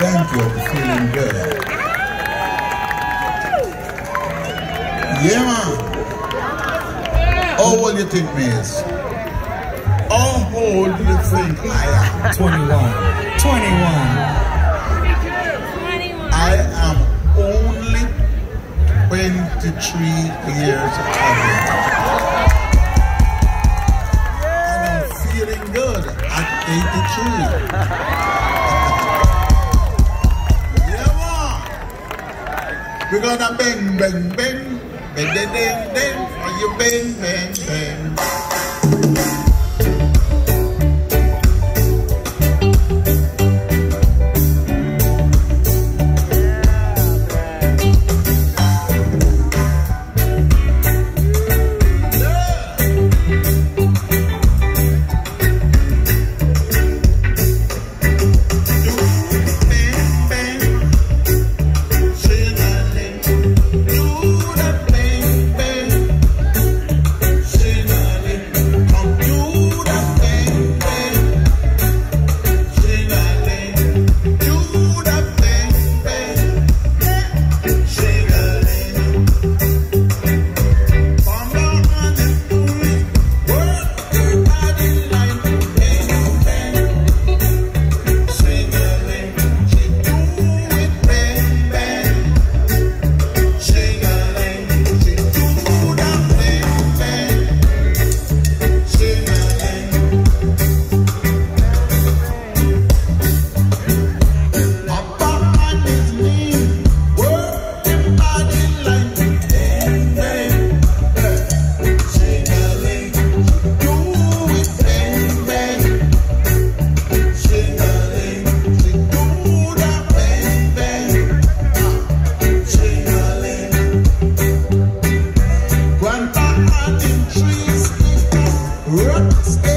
Thank you. I'm feeling good. Yeah, man. How old do you think me is? How old do you think I am? 21. 21. I am only 23 years old. And I'm feeling good at 83. Yeah, man. We're gonna bang, bang, bang. Bang, bang, bang, bang. For you bang, bang, bang. Rock